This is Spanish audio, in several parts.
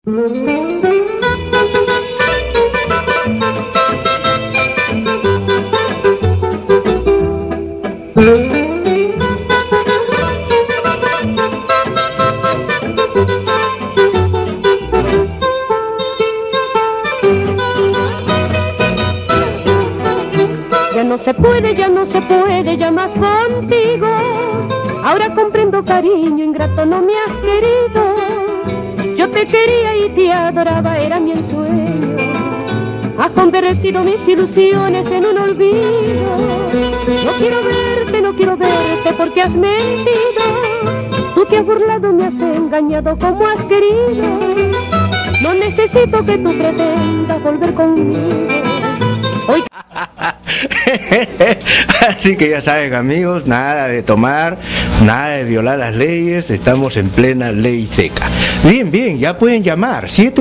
Ya no se puede, ya más contigo. Ahora comprendo, cariño ingrato, no me has querido. Yo te quería y te adoraba, era mi ensueño. Has convertido mis ilusiones en un olvido. No quiero verte porque has mentido. Tú te has burlado, me has engañado como has querido. No necesito que tú pretendas volver conmigo. Hoy... Así que ya saben, amigos, nada de tomar, nada de violar las leyes, estamos en plena ley seca. Bien, ya pueden llamar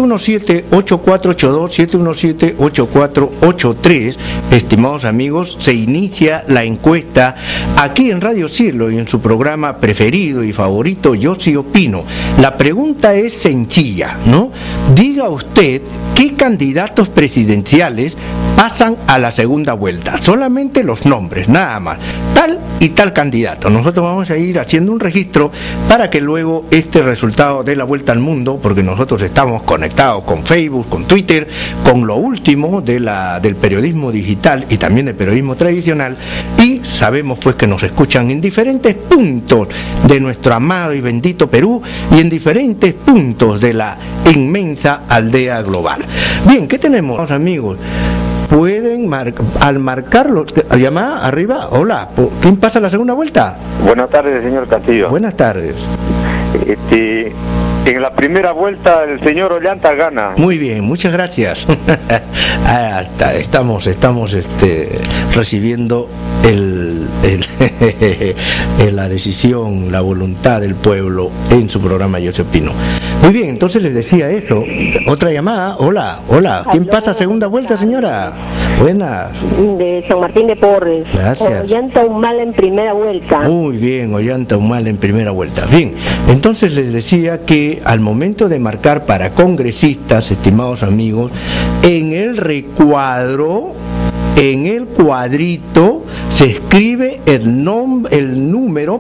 717-8482, 717-8483. Estimados amigos, se inicia la encuesta aquí en Radio Cielo y en su programa preferido y favorito, Yo Sí Opino. La pregunta es sencilla, ¿no? Diga usted qué candidatos presidenciales pasan a la segunda vuelta, solamente los nombres, nada más, tal y tal candidato. Nosotros vamos a ir haciendo un registro para que luego este resultado dé la vuelta al mundo, porque nosotros estamos conectados con Facebook, con Twitter, con lo último del periodismo digital y también del periodismo tradicional, y sabemos pues que nos escuchan en diferentes puntos de nuestro amado y bendito Perú y en diferentes puntos de la inmensa aldea global. Bien, ¿qué tenemos, amigos? Pueden al marcarlo, llamar arriba. Hola, ¿quién pasa la segunda vuelta? Buenas tardes, señor Castillo. Buenas tardes. En la primera vuelta el señor Ollanta gana. Muy bien, muchas gracias. Estamos recibiendo la decisión, la voluntad del pueblo en su programa Yo Sí Opino. Muy bien, entonces les decía eso. Otra llamada. Hola. ¿Quién pasa segunda vuelta, señora? Buenas. De San Martín de Porres. Gracias. Ollanta Humala en primera vuelta. Muy bien, Ollanta Humala en primera vuelta. Bien, entonces les decía que al momento de marcar para congresistas, estimados amigos, en el recuadro, en el cuadrito se escribe el número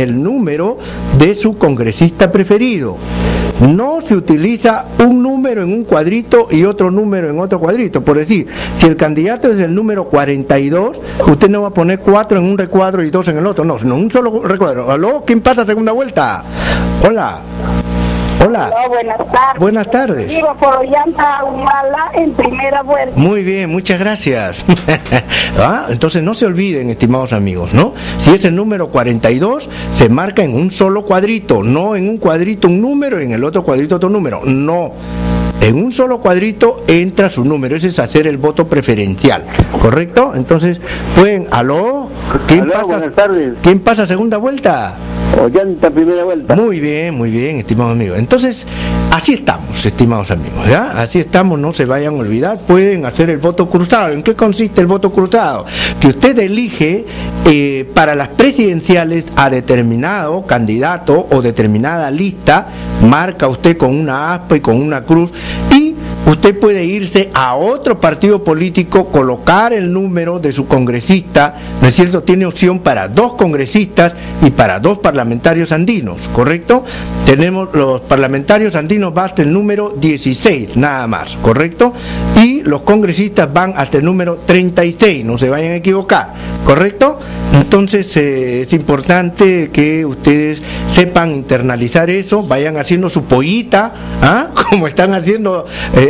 de su congresista preferido. No se utiliza un número en un cuadrito y otro número en otro cuadrito. Por decir, si el candidato es el número 42, usted no va a poner 4 en un recuadro y 2 en el otro. No, sino un solo recuadro. ¿Aló? ¿Quién pasa segunda vuelta? Hola. Hola, buenas tardes. Buenas tardes. Vivo por Ollanta Humala en primera vuelta. Muy bien, muchas gracias. Entonces no se olviden, estimados amigos, ¿no? Si es el número 42, se marca en un solo cuadrito, no en un cuadrito un número y en el otro cuadrito otro número. No. En un solo cuadrito entra su número, ese es hacer el voto preferencial, ¿correcto? Entonces, pueden, ¿aló? Buenas tardes. ¿Quién pasa segunda vuelta? Ollanta primera vuelta. Muy bien, estimados amigos. Entonces, así estamos, estimados amigos, ¿ya? Así estamos, no se vayan a olvidar, pueden hacer el voto cruzado. ¿En qué consiste el voto cruzado? Que usted elige para las presidenciales a determinado candidato o determinada lista, marca usted con una aspa y con una cruz, y usted puede irse a otro partido político, colocar el número de su congresista, ¿no es cierto? Tiene opción para 2 congresistas y para 2 parlamentarios andinos, ¿correcto? Tenemos los parlamentarios andinos, va hasta el número 16, nada más, ¿correcto? Y los congresistas van hasta el número 36, no se vayan a equivocar, ¿correcto? Entonces es importante que ustedes sepan internalizar eso, vayan haciendo su pollita, como están haciendo...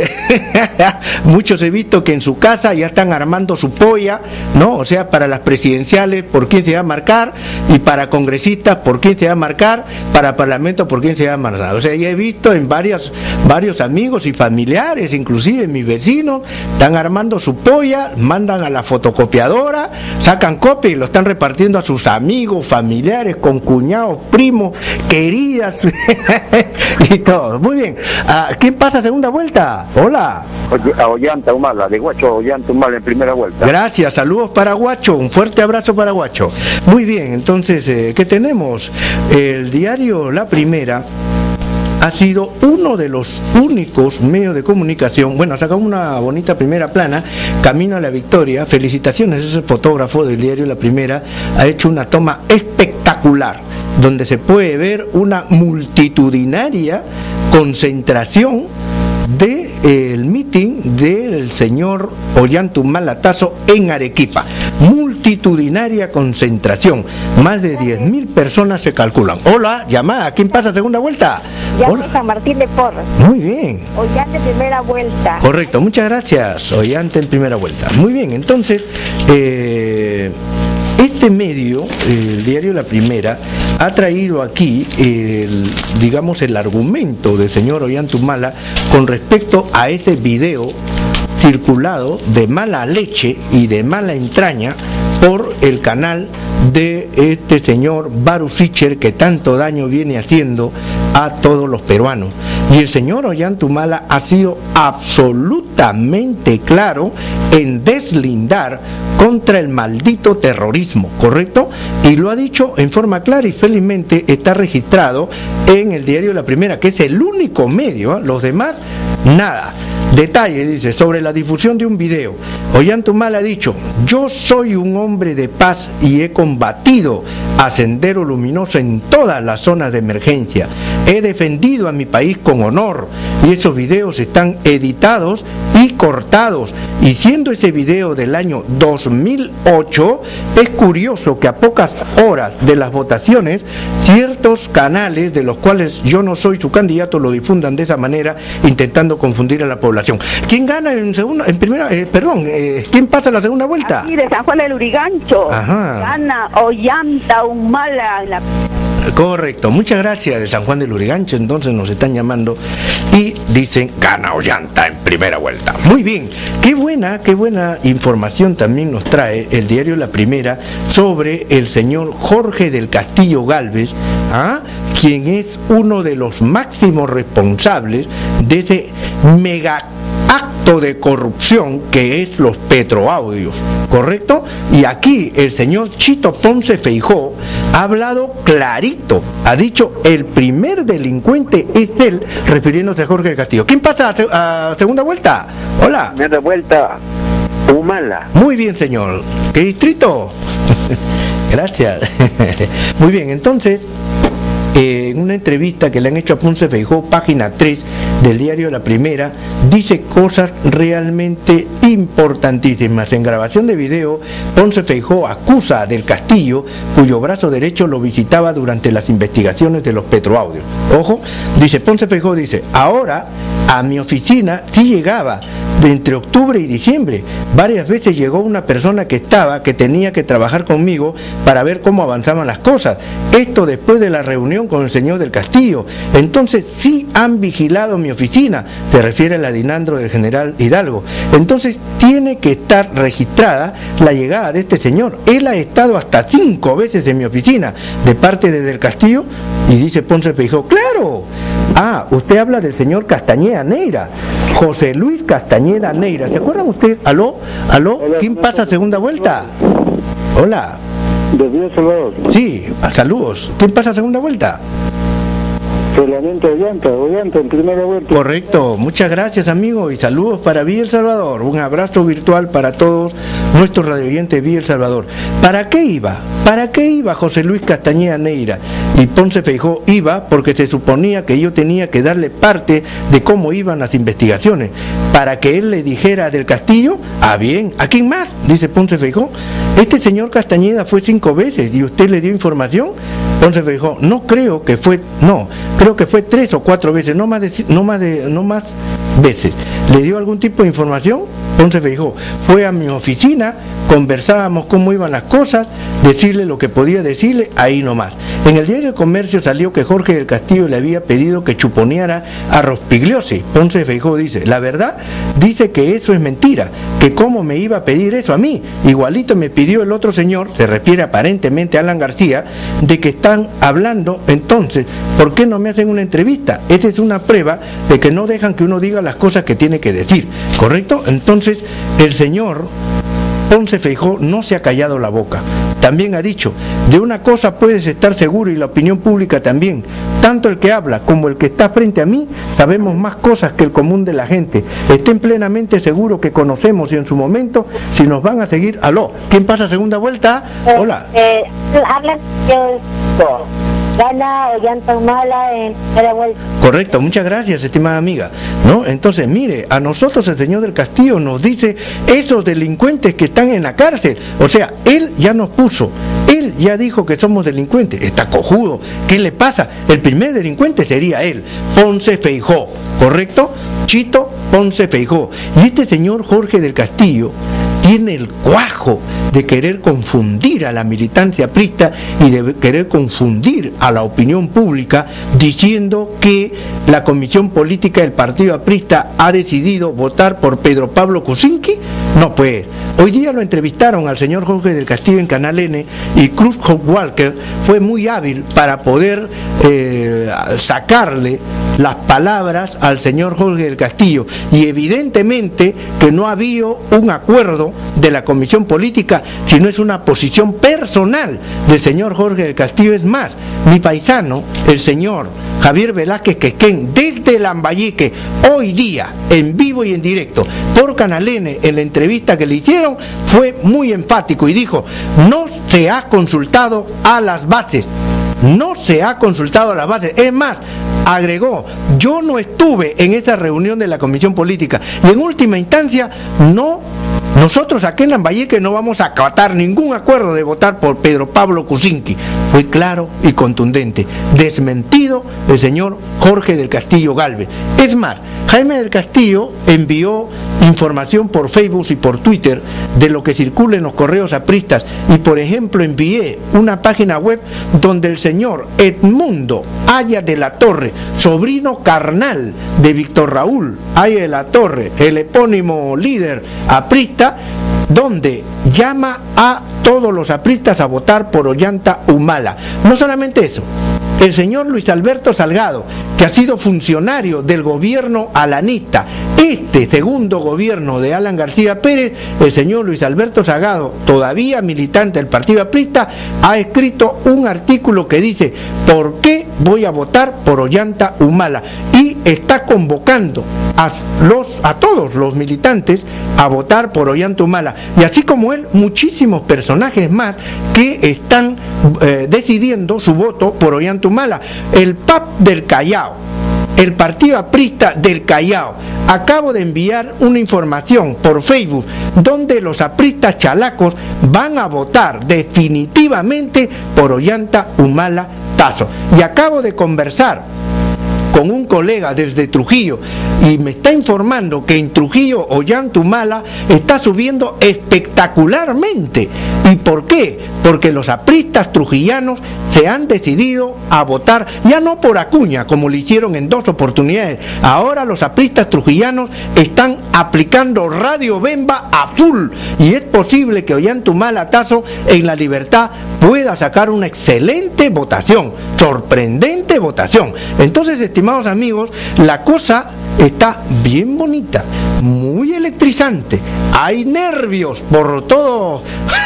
muchos he visto que en su casa ya están armando su polla, ¿no? O sea, para las presidenciales por quién se va a marcar, y para congresistas por quién se va a marcar, para parlamento por quién se va a marcar. O sea, ya he visto en varios amigos y familiares, inclusive mis vecinos, están armando su polla, mandan a la fotocopiadora, sacan copia y lo están repartiendo a sus amigos, familiares, concuñados, primos, queridas y todo. Muy bien. ¿Quién pasa segunda vuelta? Hola. Ollanta Humala, de Guacho, Ollanta Humala en primera vuelta. Gracias, saludos para Guacho, un fuerte abrazo para Guacho. Muy bien, entonces, ¿qué tenemos? El diario La Primera ha sido uno de los únicos medios de comunicación. Bueno, sacamos una bonita primera plana, camino a la victoria. Felicitaciones, ese fotógrafo del diario La Primera ha hecho una toma espectacular, donde se puede ver una multitudinaria concentración del meeting del señor Ollantaytamala Tazo en Arequipa. Multitudinaria concentración, más de 10.000 personas se calculan. Hola, llamada, ¿quién pasa segunda vuelta? Llamo San Martín de Porres. Muy bien. Ollante primera vuelta. Correcto, muchas gracias. Ollante en primera vuelta. Muy bien, entonces este medio, el diario La Primera, ha traído aquí digamos el argumento del señor Ollantaytamala con respecto a ese video circulado de mala leche y de mala entraña por el canal de este señor Baru Sicher, que tanto daño viene haciendo a todos los peruanos. Y el señor Ollantaytamala ha sido absolutamente claro en deslindar contra el maldito terrorismo, ¿correcto? Y lo ha dicho en forma clara y felizmente está registrado en el diario La Primera, que es el único medio, los demás, nada. Detalle, dice, sobre la difusión de un video. Ollantaytamala ha dicho: yo soy un hombre de paz y he combatido a Sendero Luminoso en todas las zonas de emergencia. He defendido a mi país con honor y esos videos están editados y cortados. Y siendo ese video del año 2008, es curioso que a pocas horas de las votaciones, ciertos canales de los cuales yo no soy su candidato lo difundan de esa manera, intentando confundir a la población. ¿Quién gana en segunda, en primera, quién pasa la segunda vuelta? Aquí de San Juan del Lurigancho. Ajá. Gana Ollantaytamala en la... Correcto, muchas gracias de San Juan del Lurigancho, entonces nos están llamando y dicen gana Ollanta en primera vuelta. Muy bien, qué buena información también nos trae el diario La Primera sobre el señor Jorge del Castillo Gálvez, quien es uno de los máximos responsables de ese mega acto de corrupción que es los petroaudios, ¿correcto? Y aquí el señor Chito Ponce Feijóo ha hablado clarito, ha dicho: el primer delincuente es él, refiriéndose a Jorge del Castillo. ¿Quién pasa a segunda vuelta? Hola. Primera vuelta, Humala. Muy bien, señor. ¿Qué distrito? Gracias. Muy bien, entonces, en una entrevista que le han hecho a Ponce Feijóo, página 3 del diario La Primera, dice cosas realmente importantísimas. En grabación de video, Ponce Feijóo acusa a Del Castillo, cuyo brazo derecho lo visitaba durante las investigaciones de los petroaudios. Ojo, dice Ponce Feijóo, dice: ahora a mi oficina sí llegaba de entre octubre y diciembre. Varias veces llegó una persona que tenía que trabajar conmigo para ver cómo avanzaban las cosas. Esto después de la reunión con el señor Del Castillo. Entonces sí han vigilado mi oficina, se refiere a la Dinandro del general Hidalgo. Entonces tiene que estar registrada la llegada de este señor. Él ha estado hasta 5 veces en mi oficina de parte de Del Castillo. Y dice Ponce Feijóo: ¡claro! Usted habla del señor Castañeda Neira, José Luis Castañeda Neira. ¿Se acuerdan ustedes? ¿Aló? Hola, ¿Quién pasa a segunda vuelta? Hola. De Villa El Salvador. Sí, saludos. ¿Quién pasa a segunda vuelta? Solamente Ollanta en primera vuelta. Correcto, muchas gracias, amigo, y saludos para Villa El Salvador. Un abrazo virtual para todos nuestros radioyentes de Villa El Salvador. ¿Para qué iba? ¿Para qué iba José Luis Castañeda Neira? Y Ponce Feijóo iba porque se suponía que yo tenía que darle parte de cómo iban las investigaciones, para que él le dijera a Del Castillo: bien, ¿a quién más? Dice Ponce Feijóo: este señor Castañeda fue 5 veces y usted le dio información. Ponce Feijóo: creo que fue 3 o 4 veces, no más veces. ¿Le dio algún tipo de información? Ponce Feijóo: fue a mi oficina, conversábamos cómo iban las cosas, decirle lo que podía decirle, ahí nomás. En el diario El Comercio salió que Jorge del Castillo le había pedido que chuponeara a Rospigliosi. Ponce Feijóo dice: la verdad, dice que eso es mentira, que cómo me iba a pedir eso a mí, igualito me pidió el otro señor, se refiere aparentemente a Alan García, de que están hablando. Entonces, ¿por qué no me hacen una entrevista? Esa es una prueba de que no dejan que uno diga las cosas que tiene que decir, ¿correcto? Entonces, el señor Ponce Feijóo no se ha callado la boca. también ha dicho: de una cosa puedes estar seguro, y la opinión pública también, tanto el que habla como el que está frente a mí sabemos más cosas que el común de la gente. Estén plenamente seguros que conocemos, y en su momento, si nos van a seguir. Aló, ¿quién pasa segunda vuelta? Hola. Habla Gana Ollanta-Humala en primera vuelta. Correcto, muchas gracias, estimada amiga, ¿no? Entonces, mire, a nosotros el señor del Castillo nos dice esos delincuentes que están en la cárcel. O sea, él ya nos puso, él ya dijo que somos delincuentes. Está cojudo, ¿qué le pasa? El primer delincuente sería él, Ponce Feijó, ¿correcto? Chito Ponce Feijó. Y este señor Jorge del Castillo tiene el cuajo de querer confundir a la militancia aprista y de querer confundir a la opinión pública, diciendo que la comisión política del partido aprista ha decidido votar por Pedro Pablo Kuczynski. No, pues, hoy día lo entrevistaron al señor Jorge del Castillo en Canal N, y Cruz Walker fue muy hábil para poder sacarle las palabras al señor Jorge del Castillo, y evidentemente que no ha habido un acuerdo de la comisión política, sino es una posición personal del señor Jorge del Castillo. Es más, mi paisano, el señor Javier Velázquez Quequén, desde Lambayeque, hoy día, en vivo y en directo, por Canal N, en la entrevista que le hicieron, fue muy enfático y dijo: no se ha consultado a las bases. No se ha consultado a las bases. Es más, agregó: yo no estuve en esa reunión de la comisión política, y en última instancia nosotros aquí en Lambayeque no vamos a acatar ningún acuerdo de votar por Pedro Pablo Kuczynski. Fue claro y contundente, desmentido el señor Jorge del Castillo Gálvez. Es más, Jaime del Castillo envió información por Facebook y por Twitter de lo que circula en los correos apristas, y por ejemplo envié una página web donde el señor Edmundo Aya de la Torre, sobrino carnal de Víctor Raúl Aya de la Torre, el epónimo líder aprista, donde llama a todos los apristas a votar por Ollanta-Humala. No solamente eso, el señor Luis Alberto Salgado, que ha sido funcionario del gobierno alanista, este segundo gobierno de Alan García Pérez, el señor Luis Alberto Salgado, todavía militante del partido aprista, ha escrito un artículo que dice: ¿por qué voy a votar por Ollanta-Humala? Y está convocando a todos los militantes a votar por Ollanta-Humala, y así como él, muchísimos personajes más que están decidiendo su voto por Ollanta-Humala. El PAP del Callao, el partido aprista del Callao, acabo de enviar una información por Facebook donde los apristas chalacos van a votar definitivamente por Ollanta-Humala Tazo. Y acabo de conversar con un colega desde Trujillo, y me está informando que en Trujillo Ollanta-Humala está subiendo espectacularmente. ¿Y por qué? Porque los apristas trujillanos se han decidido a votar, ya no por Acuña, como lo hicieron en 2 oportunidades. Ahora los apristas trujillanos están aplicando Radio Bemba a full, y es posible que Ollanta-Humala Tazo en La Libertad pueda sacar una excelente votación, sorprendente votación. Entonces, estimados amigos, la cosa está bien bonita, muy electrizante, hay nervios por todo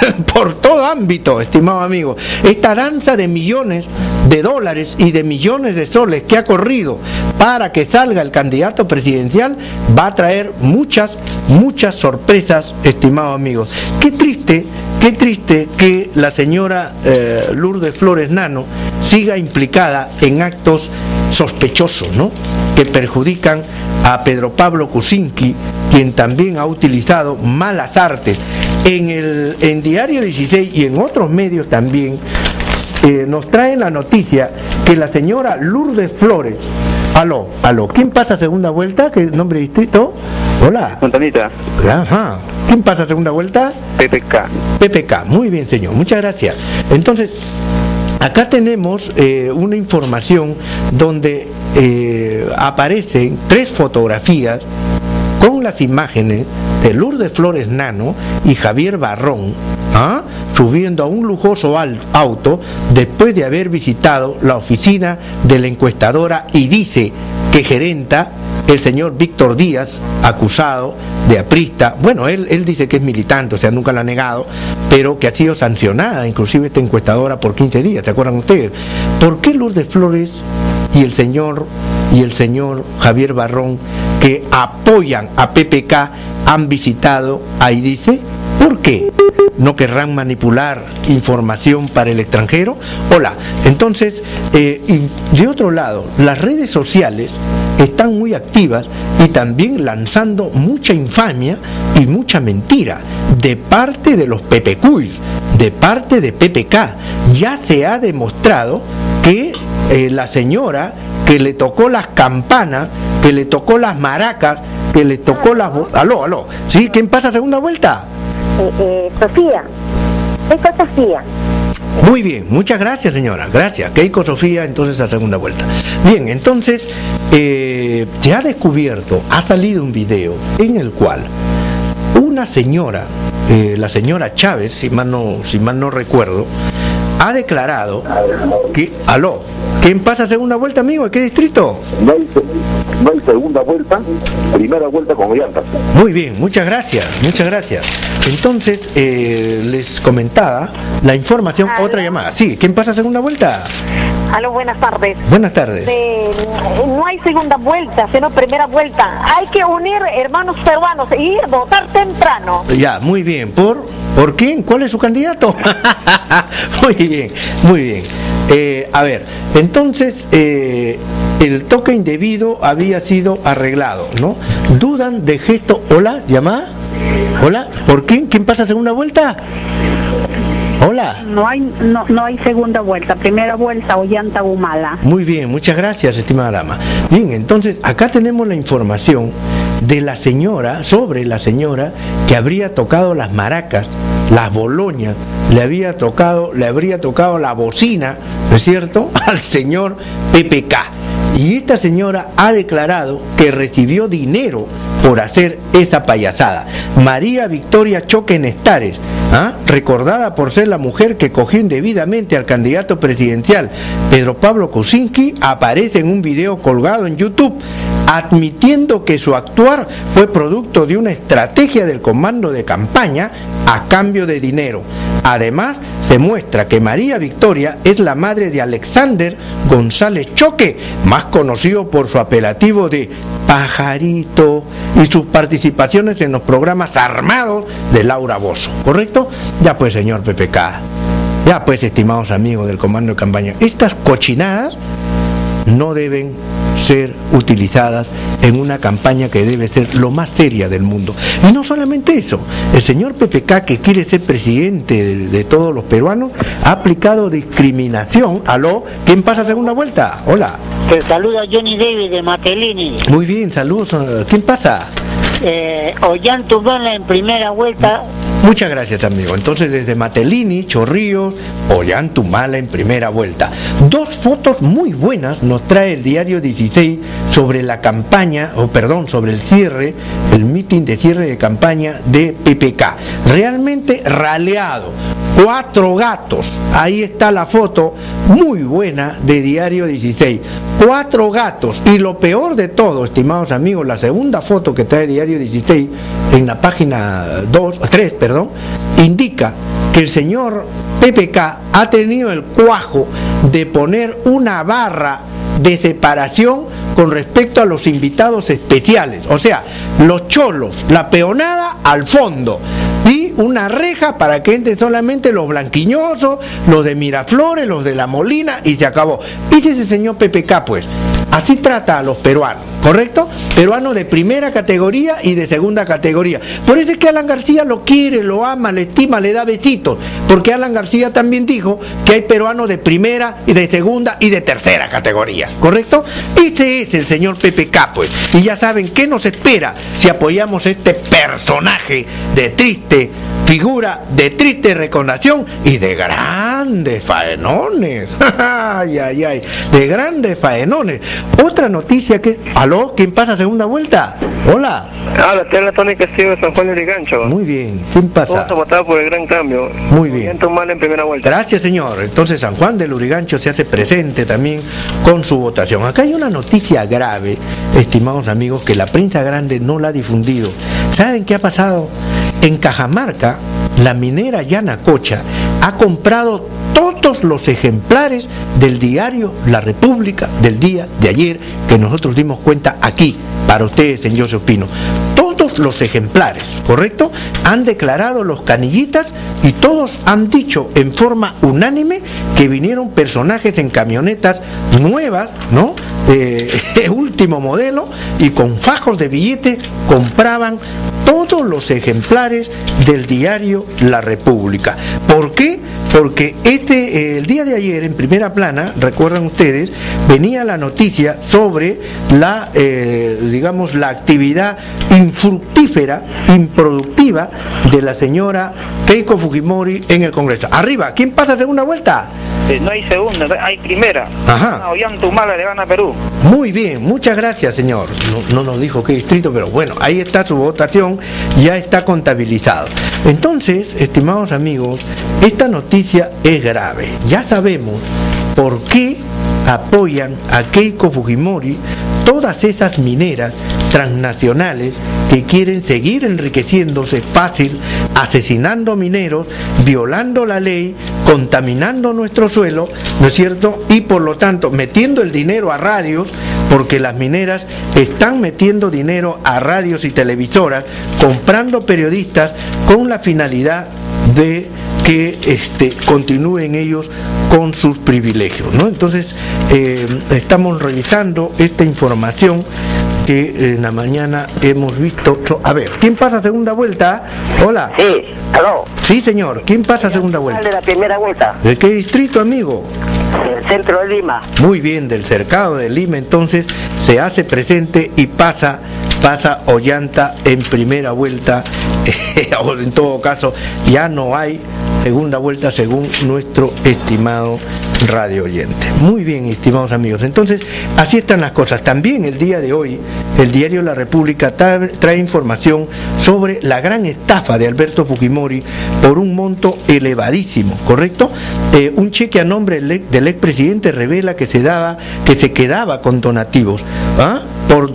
ámbito, estimado amigo. Esta danza de millones de dólares y de millones de soles que ha corrido para que salga el candidato presidencial va a traer muchas sorpresas, estimados amigos. Qué triste que la señora Lourdes Flores Nano siga implicada en actos sospechosos, ¿no?, que perjudican a Pedro Pablo Kuczynski, quien también ha utilizado malas artes. En Diario 16 y en otros medios también nos traen la noticia que la señora Lourdes Flores... Aló, ¿quién pasa segunda vuelta? ¿Qué nombre distrito? Hola. Montanita. Ajá. ¿Quién pasa segunda vuelta? PPK. Muy bien, señor. Muchas gracias. Entonces, acá tenemos una información donde aparecen 3 fotografías con las imágenes de Lourdes Flores Nano y Javier Barrón, subiendo a un lujoso auto después de haber visitado la oficina de la encuestadora y dice que gerenta el señor Víctor Díaz, acusado de aprista. Bueno, él dice que es militante, o sea, nunca lo ha negado, pero que ha sido sancionada, inclusive esta encuestadora, por 15 días, ¿se acuerdan ustedes? ¿Por qué Lourdes Flores y el señor Javier Barrón, que apoyan a PPK, han visitado ahí dice? ¿Por qué? ¿No querrán manipular información para el extranjero? Hola, entonces, y de otro lado, las redes sociales están muy activas y también lanzando mucha infamia y mucha mentira de parte de los PPK, de parte de PPK. Ya se ha demostrado que la señora que le tocó las campanas, que le tocó las maracas, que le tocó las... Aló, ¿sí? ¿Quién pasa segunda vuelta? Sofía. Keiko Sofía. Muy bien, muchas gracias, señora. Gracias. Keiko Sofía, entonces a segunda vuelta. Bien, entonces se ha descubierto, ha salido un video en el cual una señora, la señora Chávez, si mal no recuerdo, ha declarado que... Aló, ¿quién pasa segunda vuelta, amigo? ¿De qué distrito? No hay segunda vuelta, primera vuelta con llantas. Muy bien, muchas gracias. Entonces, les comentaba la información, otra llamada. Sí, ¿quién pasa segunda vuelta? Aló, buenas tardes. Buenas tardes. No hay segunda vuelta, sino primera vuelta. Hay que unir hermanos peruanos y ir a votar temprano. Ya, muy bien. ¿Por quién? ¿Cuál es su candidato? Muy bien. A ver, entonces el toque indebido había sido arreglado, ¿no? Dudan de gesto. Hola, llamada. Hola, ¿por quién? ¿Quién pasa segunda vuelta? Hola. No hay segunda vuelta, primera vuelta, Ollanta Humala. Muy bien, muchas gracias, estimada dama. Bien, entonces acá tenemos la información de la señora, sobre la señora que habría tocado las maracas, las boloñas, le habría tocado la bocina, ¿no es cierto?, al señor PPK. Y esta señora ha declarado que recibió dinero por hacer esa payasada. María Victoria Choque Nestares, recordada por ser la mujer que cogió indebidamente al candidato presidencial Pedro Pablo Kuczynski, aparece en un video colgado en YouTube admitiendo que su actuar fue producto de una estrategia del comando de campaña a cambio de dinero. Además, se muestra que María Victoria es la madre de Alexander González Choque, más conocido por su apelativo de Pajarito, y sus participaciones en los programas armados de Laura Bozzo, ¿correcto? Ya pues, señor PPK, ya pues, estimados amigos del comando de campaña, estas cochinadas no deben ser utilizadas en una campaña que debe ser lo más seria del mundo. Y no solamente eso, el señor PPK, que quiere ser presidente de todos los peruanos, ha aplicado discriminación. Aló, ¿quién pasa segunda vuelta? Hola. Te saluda Johnny David de Matelini. Muy bien, saludos. ¿Quién pasa? Ollanta Humala en primera vuelta. Muchas gracias, amigo. Entonces, desde Matelini, Chorrillos, Ollanta Humala en primera vuelta. Dos fotos muy buenas nos trae el diario 16 sobre la campaña, sobre el cierre, el mitin de cierre de campaña de PPK. Realmente raleado. 4 gatos. Ahí está la foto muy buena de diario 16. 4 gatos. Y lo peor de todo, estimados amigos, la segunda foto que trae diario 16 en la página 3, indica que el señor PPK ha tenido el cuajo de poner una barra de separación con respecto a los invitados especiales, o sea, los cholos, la peonada al fondo y una reja para que entren solamente los blanquiñosos, los de Miraflores, los de La Molina, y se acabó. Ese es el señor PPK, pues. Así trata a los peruanos, ¿correcto? Peruanos de primera categoría y de segunda categoría. Por eso es que Alan García lo quiere, lo ama, le estima, le da besitos, porque Alan García también dijo que hay peruanos de primera y de segunda y de tercera categoría, ¿correcto? Ese es el señor PPK, pues. Y ya saben qué nos espera si apoyamos este personaje de triste figura, de triste recordación y de grandes faenones. De grandes faenones. Otra noticia que... ¿Aló? ¿Quién pasa segunda vuelta? Hola. La tela Tony Castillo de San Juan de Lurigancho. Muy bien. ¿Quién pasa? Vamos a votar por el gran cambio. Muy bien. Ollantumala en primera vuelta. Gracias, señor. Entonces San Juan de Lurigancho se hace presente también con su votación. Acá hay una noticia grave, estimados amigos, que la prensa grande no la ha difundido. ¿Saben qué ha pasado? En Cajamarca, la minera Yanacocha ha comprado todos los ejemplares del diario La República del día de ayer, que nosotros dimos cuenta aquí, para ustedes en Yo Se Opino. Todos los ejemplares, ¿correcto? Han declarado los canillitas y todos han dicho en forma unánime que vinieron personajes en camionetas nuevas, ¿no? Último modelo, y con fajos de billetes compraban todos los ejemplares del diario La República. ¿Por qué? Porque el día de ayer en primera plana, recuerdan ustedes, venía la noticia sobre la, digamos, la actividad infructífera, improductiva de la señora Keiko Fujimori en el Congreso. Arriba, ¿quién pasa a segunda vuelta? No hay segunda, hay primera. Ajá. Ollantumala le gana a Perú. Muy bien, muchas gracias, señor. No nos dijo qué distrito, pero bueno, ahí está su votación, ya está contabilizado. Entonces, estimados amigos, esta noticia es grave. Ya sabemos por qué apoyan a Keiko Fujimori todas esas mineras transnacionales que quieren seguir enriqueciéndose fácil, asesinando mineros, violando la ley, contaminando nuestro suelo, ¿no es cierto? Y por lo tanto metiendo el dinero a radios, porque las mineras están metiendo dinero a radios y televisoras, comprando periodistas con la finalidad de que continúen ellos con sus privilegios, ¿no? Entonces estamos revisando esta información que en la mañana hemos visto. A ver, ¿quién pasa a segunda vuelta? Hola. Sí, aló. Sí, señor. ¿Quién pasa a segunda vuelta? De la primera vuelta. ¿De qué distrito, amigo? Del centro de Lima. Muy bien, del cercado de Lima. Entonces se hace presente y pasa Ollanta en primera vuelta. O en todo caso ya no hay segunda vuelta según nuestro estimado radio oyente. Muy bien, estimados amigos. Entonces, así están las cosas. También el día de hoy, el diario La República trae información sobre la gran estafa de Alberto Fujimori por un monto elevadísimo, ¿correcto? Un cheque a nombre del expresidente revela que se quedaba con donativos. Por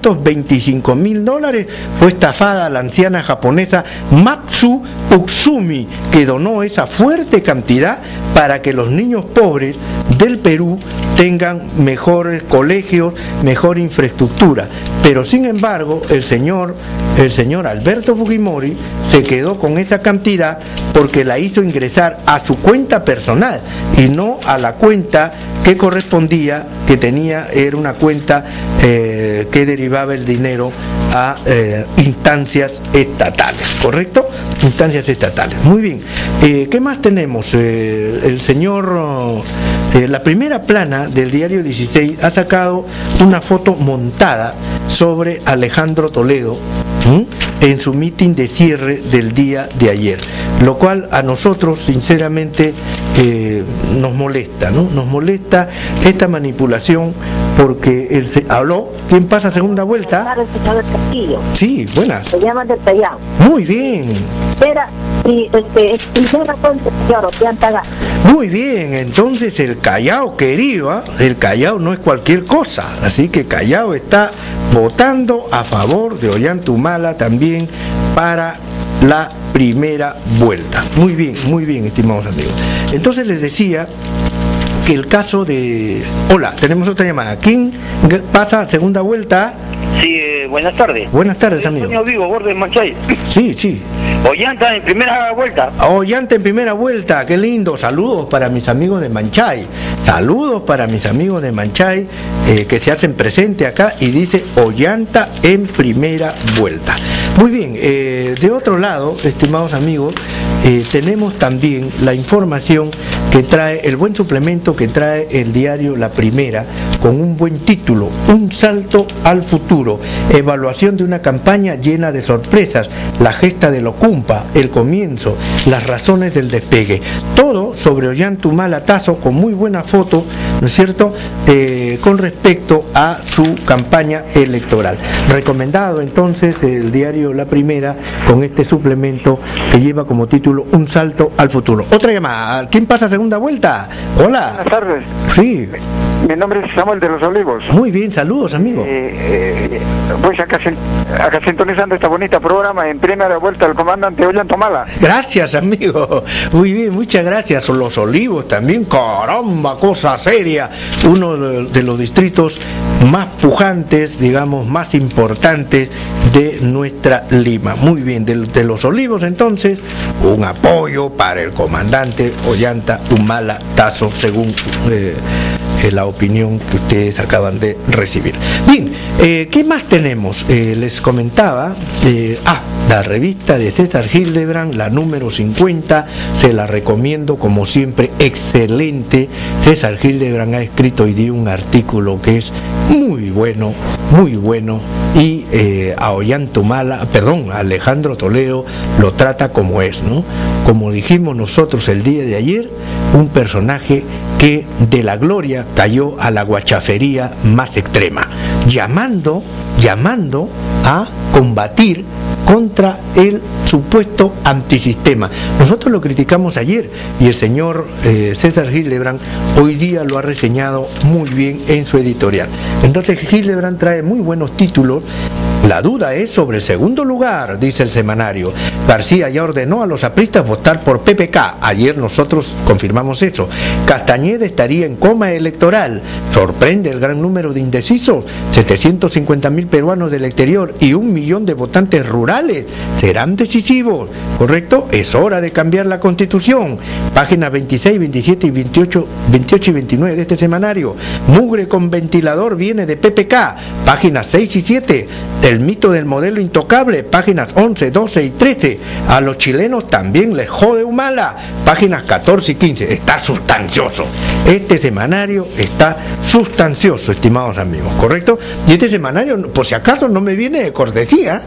$225,000 fue estafada la anciana japonesa Matsu Utsumi, que donó esa fuerte cantidad para que los niños pobres del Perú tengan mejores colegios, mejor infraestructura. Pero sin embargo, el señor Alberto Fujimori se quedó con esa cantidad porque la hizo ingresar a su cuenta personal y no a la cuenta que correspondía, que tenía, era una cuenta que derivaba el dinero a instancias estatales, ¿correcto? Instancias estatales. Muy bien. ¿Qué más tenemos? El señor, la primera plana del diario 16 ha sacado una foto montada sobre Alejandro Toledo en su mitin de cierre del día de ayer, lo cual a nosotros sinceramente nos molesta, ¿no? Nos molesta esta manipulación porque habló. ¿Quién pasa a segunda vuelta? Sí, buenas. Se llama del Callao. Muy bien. Muy bien, entonces el Callao, querido, el Callao no es cualquier cosa, así que Callao está votando a favor de Ollantumala también para la primera vuelta. Muy bien, estimados amigos. Entonces les decía que el caso de... Hola, tenemos otra llamada. ¿Quién pasa a segunda vuelta? Sí, buenas tardes. Buenas tardes, amigo. Antonio Vivo, Gordo de Manchay. Sí. Ollanta en primera vuelta. Ollanta en primera vuelta, qué lindo. Saludos para mis amigos de Manchay. Saludos para mis amigos de Manchay que se hacen presente acá y dice Ollanta en primera vuelta. Muy bien, de otro lado, estimados amigos, tenemos también la información que trae, el buen suplemento que trae el diario La Primera, con un buen título: Un salto al futuro, evaluación de una campaña llena de sorpresas, la gesta de Locumpa, el comienzo, las razones del despegue. Todo sobre Ollantaytamala Tazo, con muy buena foto, ¿no es cierto?, con respecto a su campaña electoral. Recomendado entonces el diario La Primera con este suplemento que lleva como título Un salto al futuro. Otra llamada. ¿Quién pasa segunda vuelta? Hola. Buenas tardes. Sí. Mi nombre es Samuel de los Olivos. Muy bien, saludos, amigo. Pues acá sintonizando este bonito programa en primera vuelta al comandante Ollantaytamala. Gracias, amigo. Muy bien, muchas gracias. Los Olivos también, caramba, cosa seria. Uno de los distritos más pujantes, digamos, más importantes de nuestra Lima. Muy bien, de los Olivos entonces, un apoyo para el comandante Ollantaytamala Tazo, según la opinión que ustedes acaban de recibir. Bien, ¿qué más tenemos? Les comentaba, la revista de César Hildebrand, la número 50, se la recomiendo como siempre, excelente. César Hildebrand ha escrito hoy día un artículo que es muy bueno, y a Ollantaytamala, a Alejandro Toledo lo trata como es, ¿no? Como dijimos nosotros el día de ayer, un personaje que de la gloria cayó a la guachafería más extrema, llamando a combatir contra el supuesto antisistema. Nosotros lo criticamos ayer y el señor César Hildebrand hoy día lo ha reseñado muy bien en su editorial. Entonces Hildebrand trae muy buenos títulos. La duda es sobre el segundo lugar, dice el semanario. García ya ordenó a los apristas votar por PPK. Ayer nosotros confirmamos eso. Castañeda estaría en coma electoral. Sorprende el gran número de indecisos. 750.000 peruanos del exterior y 1 millón de votantes rurales serán decisivos. ¿Correcto? Es hora de cambiar la Constitución. Páginas 26, 27 y 28 y 29 de este semanario. Mugre con ventilador viene de PPK. Páginas 6 y 7. El mito del modelo intocable, páginas 11, 12 y 13. A los chilenos también les jode Humala, páginas 14 y 15. Está sustancioso. Este semanario está sustancioso, estimados amigos, ¿correcto? Y este semanario, por si acaso, no me viene de cortesía.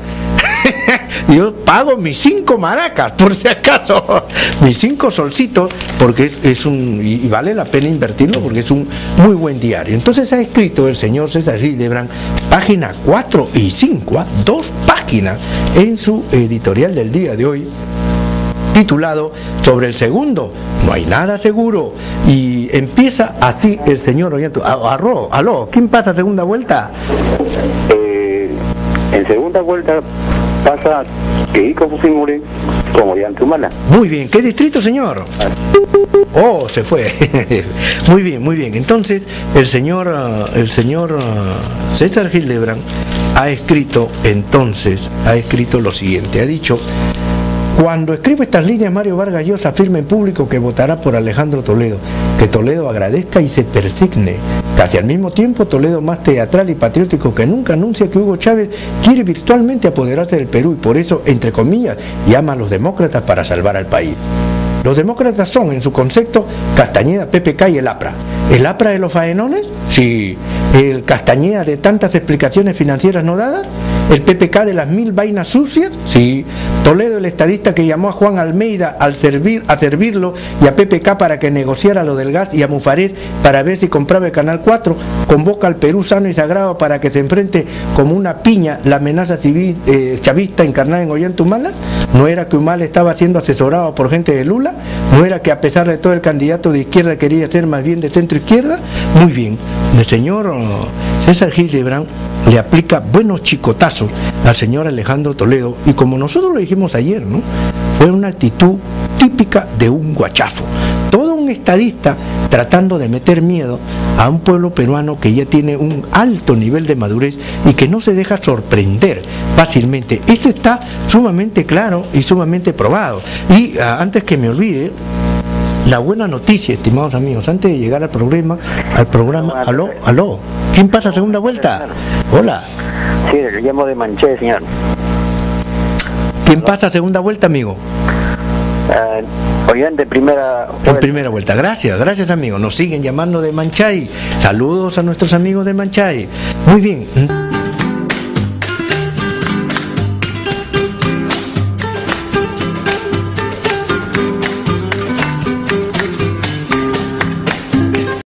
Yo pago mis 5 maracas, por si acaso, mis 5 solcitos, porque es y vale la pena invertirlo porque es un muy buen diario. Entonces ha escrito el señor César Hildebrand, página 4 y 5, 2 páginas, en su editorial del día de hoy, titulado Sobre el segundo, no hay nada seguro. Y empieza así el señor Ollantaytamala. Aló, ¿quién pasa segunda vuelta? En segunda vuelta pasa Keiko Fujimori como Ollantaytamala. Muy bien, ¿qué distrito, señor? Oh, se fue. Muy bien. Entonces, el señor César Hildebrand ha escrito lo siguiente, ha dicho: cuando escribo estas líneas, Mario Vargas Llosa afirma en público que votará por Alejandro Toledo, que Toledo agradezca y se persigne. Casi al mismo tiempo, Toledo, más teatral y patriótico que nunca, anuncia que Hugo Chávez quiere virtualmente apoderarse del Perú y por eso, entre comillas, llama a los demócratas para salvar al país. Los demócratas son, en su concepto, Castañeda, PPK y el APRA. ¿El APRA de los faenones? Sí. ¿El Castañeda de tantas explicaciones financieras no dadas? ¿El PPK de las 1000 vainas sucias? Sí. Toledo, el estadista que llamó a Juan Almeida a servirlo y a PPK para que negociara lo del gas y a Mufarés para ver si compraba el Canal 4, convoca al Perú sano y sagrado para que se enfrente como una piña la amenaza civil chavista encarnada en Ollantaytamala. ¿No era que Humala estaba siendo asesorado por gente de Lula? ¿No era que a pesar de todo el candidato de izquierda quería ser más bien de centro izquierda? Muy bien, el señor César Hildebrand le aplica buenos chicotazos al señor Alejandro Toledo y como nosotros lo dijimos ayer, ¿no? Fue una actitud típica de un guachafo. Todo un estadista tratando de meter miedo a un pueblo peruano que ya tiene un alto nivel de madurez y que no se deja sorprender fácilmente. Esto está sumamente claro y sumamente probado. Y antes que me olvide, la buena noticia, estimados amigos, antes de llegar al programa, aló, ¿quién pasa segunda vuelta? Hola. Sí, le llamo de Manché, señor. ¿Quién pasa segunda vuelta, amigo? Oyente, primera vuelta. En primera vuelta. Gracias amigos. Nos siguen llamando de Manchay. Saludos a nuestros amigos de Manchay. Muy bien.